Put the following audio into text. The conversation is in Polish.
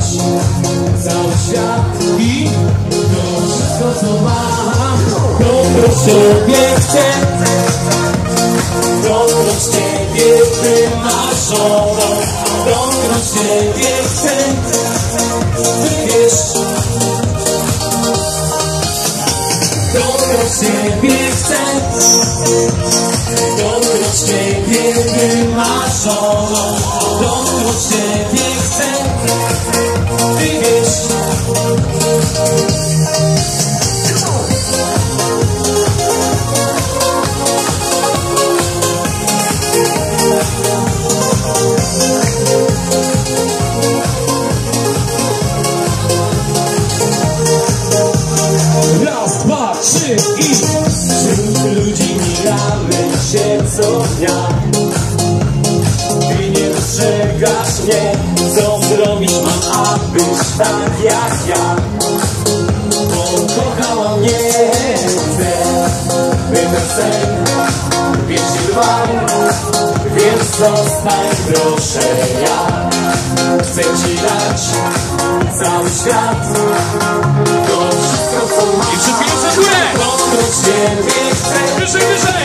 cały świat i to wszystko co mam. Dokąd Ciebie chcę, dokąd Ciebie wymarzoną, dokąd Ciebie chcę, Ty wiesz. Dokąd Ciebie chcę, dokąd Ciebie wymarzoną, dokąd Ciebie chcę, Ty wiesz. Raz, dwa, trzy i wśród ludzi mijamy się co dnia. Ty nie dostrzegasz mnie, co zrobić mam, abyś tak jak ja pokochała mnie. Chcę, by ten sen wiecznie trwał, więc zostań proszę ja. Chcę Ci dać cały świat, to wszystko co mam. I wszystkie jeszcze górę! Dokąd Ciebie chcę, wyżej, wyżej!